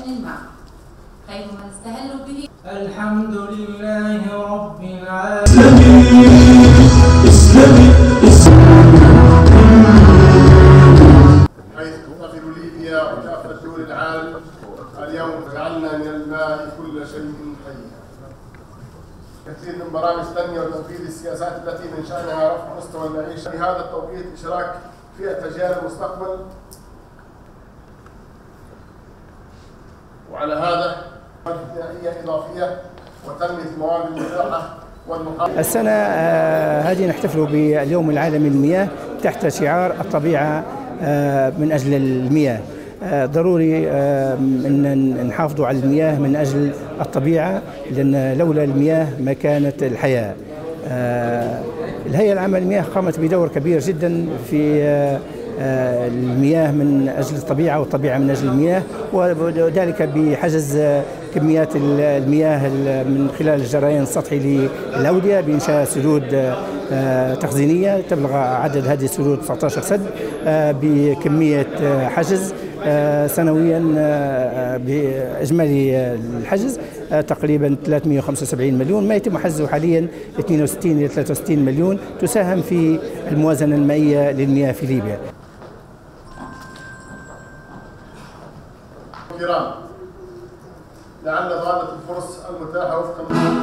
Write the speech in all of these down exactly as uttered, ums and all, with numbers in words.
الماء، خير ما نستهل به. الحمد لله رب العالمين. حيث تغفر ليبيا وكافة دول العالم، اليوم جعلنا من الماء كل شيء حي. كثير من برامج التنمية وتنفيذ السياسات التي من شأنها رفع مستوى المعيشة، في هذا التوقيت إشراك فئة أجيال المستقبل، وعلى هذا ابتدائية إضافية وتنمية الموارد المتاحة والمحافظة. السنة هذه نحتفل باليوم العالمي للمياه تحت شعار الطبيعة من أجل المياه. ضروري أن نحافظوا على المياه من أجل الطبيعة، لأن لولا المياه ما كانت الحياة. الهيئة العامة للمياه قامت بدور كبير جدا في المياه من أجل الطبيعة والطبيعة من أجل المياه، وذلك بحجز كميات المياه من خلال الجريان السطحي للأودية بإنشاء سدود تخزينية تبلغ عدد هذه السدود تسعة عشر سد بكمية حجز سنويا بإجمالي الحجز تقريبا ثلاثمئة وخمسة وسبعين مليون، ما يتم حجزه حاليا اثنين وستين إلى ثلاثة وستين مليون، تساهم في الموازنة المائية للمياه في ليبيا. الكرام، لعل ضالة الفرص المتاحة وفقا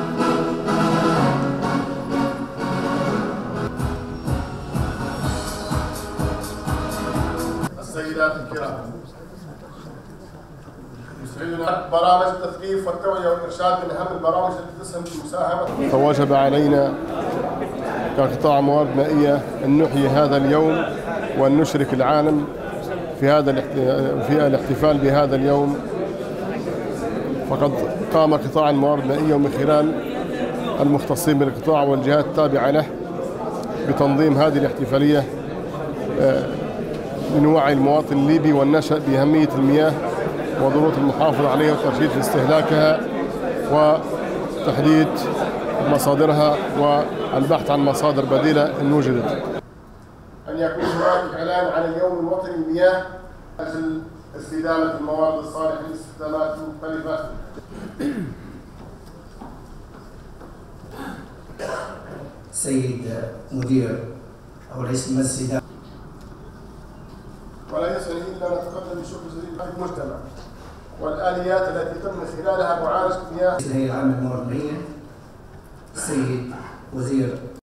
السيدات الكرام، يسعدنا برامج التثقيف والتوعية والإرشاد من أهم البرامج التي تسهم في مساهمة. فوجب علينا كقطاع موارد مائية أن نحيي هذا اليوم وأن نشرك العالم في هذا في الاحتفال بهذا اليوم. فقد قام قطاع الموارد المائية ومن خلال المختصين بالقطاع والجهات التابعة له بتنظيم هذه الاحتفالية لنوعي المواطن الليبي والنشأ بأهمية المياه وضرورة المحافظة عليها وترشيد في استهلاكها وتحديد مصادرها والبحث عن مصادر بديلة إن وجدت. أن يكون هناك إعلان عن اليوم الوطني للمياه أجل استدامة الموارد الصالحة لاستخدامات مختلفة. سيد مدير أو رئيس المجلس، ولا يسعني إلا أن نتقدم بشكر جزيل المجتمع والآليات التي تم خلالها معالجة المياه. الهيئة العامة للموارد المائية، السيد وزير